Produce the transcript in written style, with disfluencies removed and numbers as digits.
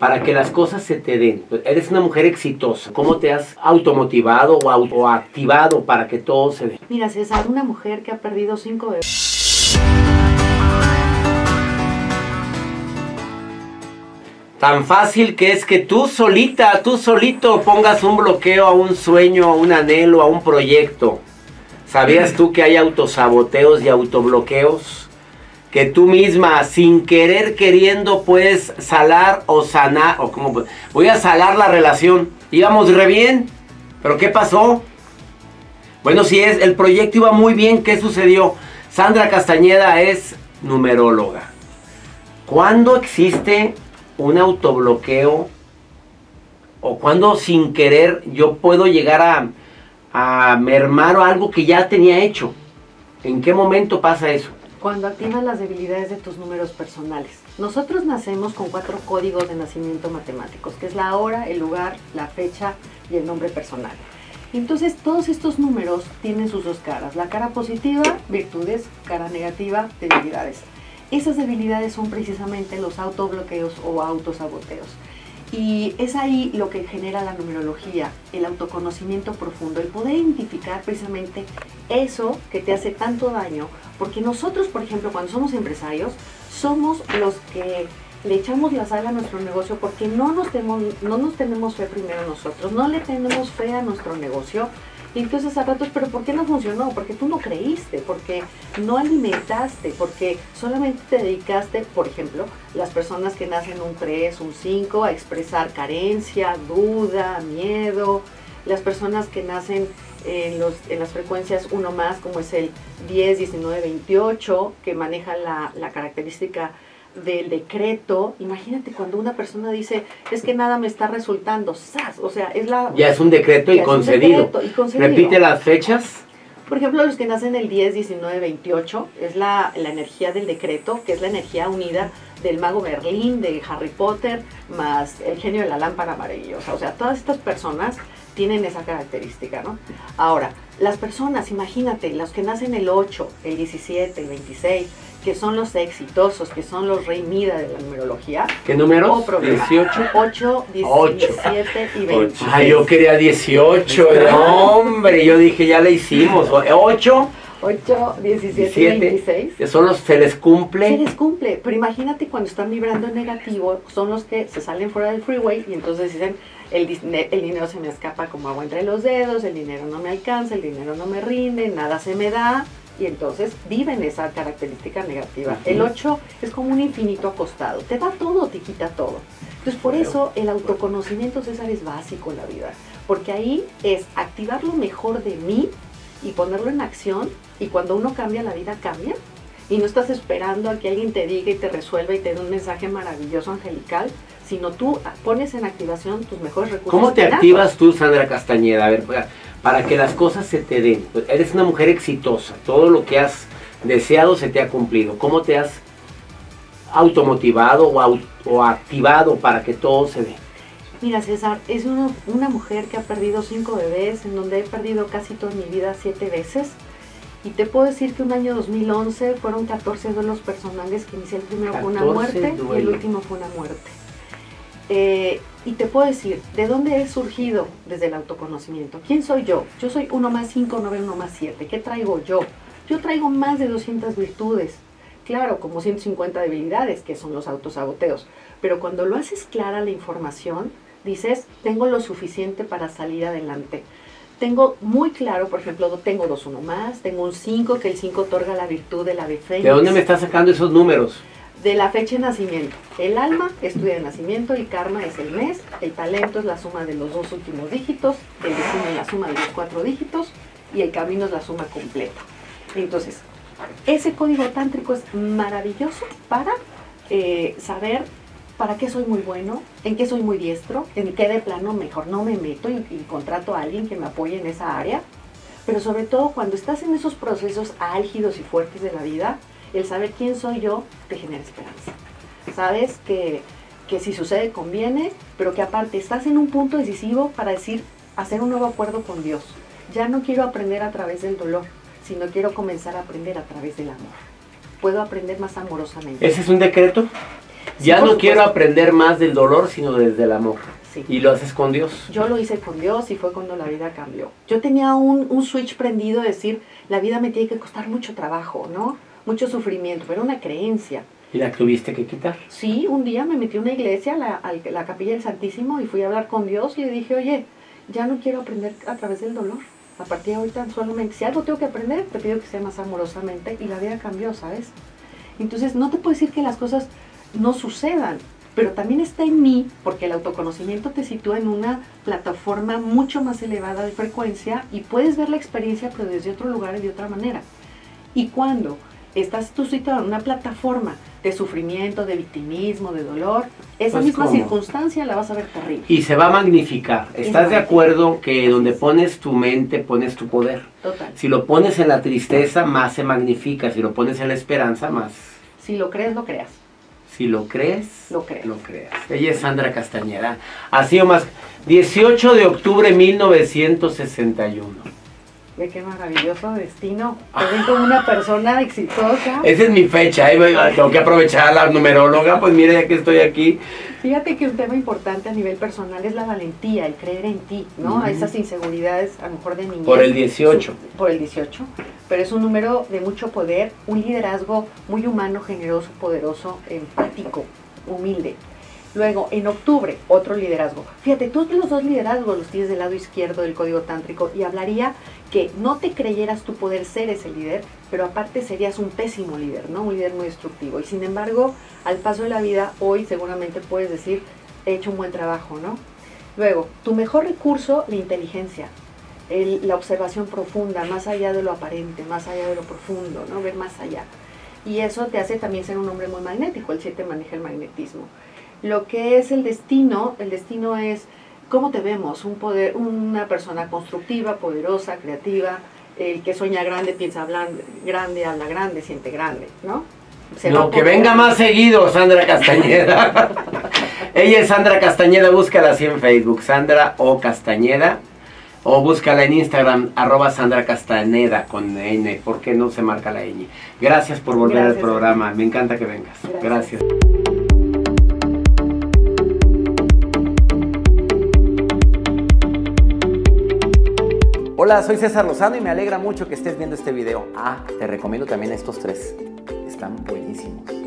para que las cosas se te den. Eres una mujer exitosa. ¿Cómo te has automotivado o autoactivado para que todo se dé? Mira, César, una mujer que ha perdido 5 bebés. Tan fácil que es que tú solita, tú solito pongas un bloqueo a un sueño, a un anhelo, a un proyecto. ¿Sabías tú que hay autosaboteos y autobloqueos? Que tú misma, sin querer, queriendo, puedes salar o sanar, o como voy a salar la relación. Íbamos re bien, pero ¿qué pasó? Bueno, si es, el proyecto iba muy bien, ¿qué sucedió? Sandra Castañeda es numeróloga. ¿Cuándo existe un autobloqueo? ¿O cuándo sin querer yo puedo llegar a mermar algo que ya tenía hecho? ¿En qué momento pasa eso? Cuando activas las debilidades de tus números personales. Nosotros nacemos con 4 códigos de nacimiento matemáticos, que es la hora, el lugar, la fecha y el nombre personal. Entonces, todos estos números tienen sus 2 caras. La cara positiva, virtudes; cara negativa, debilidades. Esas debilidades son precisamente los autobloqueos o autosaboteos. Y es ahí lo que genera la numerología, el autoconocimiento profundo, el poder identificar precisamente eso que te hace tanto daño, porque nosotros, por ejemplo, cuando somos empresarios, somos los que le echamos la sal a nuestro negocio porque no nos tenemos fe primero nosotros, no le tenemos fe a nuestro negocio. Y entonces a ratos, ¿pero por qué no funcionó? Porque tú no creíste, porque no alimentaste, porque solamente te dedicaste, por ejemplo, las personas que nacen un 3, un 5, a expresar carencia, duda, miedo. Las personas que nacen en las frecuencias 1 más, como es el 10, 19, 28, que maneja la característica del decreto. Imagínate cuando una persona dice, es que nada me está resultando, ¡zas! O sea, ya es un decreto y concedido. Repite las fechas. Por ejemplo, los que nacen el 10, 19, 28, es la energía del decreto, que es la energía unida del mago Merlín, de Harry Potter, más el genio de la lámpara maravillosa. O sea, todas estas personas tienen esa característica, ¿no? Ahora, las personas, imagínate, los que nacen el 8, el 17, el 26, que son los exitosos, que son los rey Mida de la numerología. ¿Qué números? 18. 8, 17 y 26. Ay, yo quería 18, hombre, yo dije, ya le hicimos. 8, 17 y 26. Que son los, se les cumple. Se les cumple, pero imagínate cuando están vibrando en negativo, son los que se salen fuera del freeway y entonces dicen, el dinero se me escapa como agua entre los dedos, el dinero no me alcanza, el dinero no me rinde, nada se me da. Y entonces viven esa característica negativa. El 8 es como un infinito acostado. Te da todo, te quita todo. Entonces por eso el autoconocimiento, César, es básico en la vida. Porque ahí es activar lo mejor de mí y ponerlo en acción. Y cuando uno cambia, la vida cambia. Y no estás esperando a que alguien te diga y te resuelva y te dé un mensaje maravilloso, angelical, sino tú pones en activación tus mejores recursos. ¿Cómo te activas tú, Sandra Castañeda? A ver, para que las cosas se te den. Eres una mujer exitosa, todo lo que has deseado se te ha cumplido. ¿Cómo te has automotivado o activado para que todo se dé? Mira, César, es una mujer que ha perdido 5 bebés, en donde he perdido casi toda mi vida 7 veces. Y te puedo decir que un año 2011 fueron 14 duelos personales, que inicié el primero fue una muerte y el último fue una muerte. Y te puedo decir, ¿de dónde he surgido? Desde el autoconocimiento. ¿Quién soy yo? Yo soy 1 más 5, 9, 1 más 7. ¿Qué traigo yo? Yo traigo más de 200 virtudes. Claro, como 150 debilidades, que son los autosaboteos. Pero cuando lo haces clara la información, dices, tengo lo suficiente para salir adelante. Tengo muy claro, por ejemplo, tengo 2 1 más, tengo un 5, que el 5 otorga la virtud de la ave fénix. ¿De dónde me estás sacando esos números? De la fecha de nacimiento. El alma es tu día de nacimiento, el karma es el mes, el talento es la suma de los 2 últimos dígitos, el destino es la suma de los 4 dígitos y el camino es la suma completa. Entonces, ese código tántrico es maravilloso para saber para qué soy muy bueno, en qué soy muy diestro, en qué de plano mejor no me meto y contrato a alguien que me apoye en esa área. Pero sobre todo cuando estás en esos procesos álgidos y fuertes de la vida, el saber quién soy yo te genera esperanza. Sabes que si sucede conviene, pero que aparte estás en un punto decisivo para hacer un nuevo acuerdo con Dios. Ya no quiero aprender a través del dolor, sino quiero comenzar a aprender a través del amor. Puedo aprender más amorosamente. ¿Ese es un decreto? Sí, Ya por no quiero supuesto. aprender más del dolor, sino desde el amor. Sí. Y lo haces con Dios. Yo lo hice con Dios y fue cuando la vida cambió. Yo tenía un switch prendido de decir, la vida me tiene que costar mucho trabajo, ¿no? Mucho sufrimiento, pero era una creencia. Y la tuviste que quitar. Sí, un día me metí a una iglesia, la Capilla del Santísimo, y fui a hablar con Dios y le dije, oye, ya no quiero aprender a través del dolor. A partir de ahorita solamente, si algo tengo que aprender, te pido que sea más amorosamente, y la vida cambió, ¿sabes? Entonces, no te puedo decir que las cosas no sucedan, pero también está en mí, porque el autoconocimiento te sitúa en una plataforma mucho más elevada de frecuencia y puedes ver la experiencia, pero desde otro lugar y de otra manera. Y cuando estás tú situado en una plataforma de sufrimiento, de victimismo, de dolor, esa Pues, misma ¿cómo? circunstancia la vas a ver terrible. Y se va a magnificar. ¿Estás de acuerdo que donde pones tu mente, pones tu poder? Total. Si lo pones en la tristeza, más se magnifica. Si lo pones en la esperanza, más. Si lo crees, lo creas. Si lo crees, Lo creas. lo creas. Ella es Sandra Castañeda. Ha sido más. 18 de octubre de 1961. Ve qué maravilloso destino. Te ven como una persona exitosa. Esa es mi fecha. Tengo que aprovechar a la numeróloga. Pues mira, ya que estoy aquí. Fíjate que un tema importante a nivel personal es la valentía, el creer en ti, ¿no? Ujú. A esas inseguridades, a lo mejor de niñez. Por el 18. Por el 18. Pero es un número de mucho poder, un liderazgo muy humano, generoso, poderoso, empático, humilde. Luego, en octubre, otro liderazgo. Fíjate, todos los dos liderazgos los tienes del lado izquierdo del código tántrico y hablaría que no te creyeras tu poder ser ese líder, pero aparte serías un pésimo líder, ¿no? Un líder muy destructivo. Y sin embargo, al paso de la vida, hoy seguramente puedes decir, he hecho un buen trabajo, ¿no? Luego, tu mejor recurso, la inteligencia, la observación profunda, más allá de lo aparente, más allá de lo profundo, ¿no? Ver más allá. Y eso te hace también ser un hombre muy magnético, el 7 maneja el magnetismo. Lo que es el destino es cómo te vemos, una persona constructiva, poderosa, creativa, el que sueña grande, piensa grande, habla grande, siente grande, ¿no? No, que venga más seguido, Sandra Castañeda. Ella es Sandra Castañeda, búscala así en Facebook, Sandra O. Castañeda. O búscala en Instagram, @Sandra Castañeda con N, porque no se marca la ñ. Gracias por volver al programa, me encanta que vengas. Gracias. Hola, soy César Lozano y me alegra mucho que estés viendo este video. Te recomiendo también estos 3. Están buenísimos.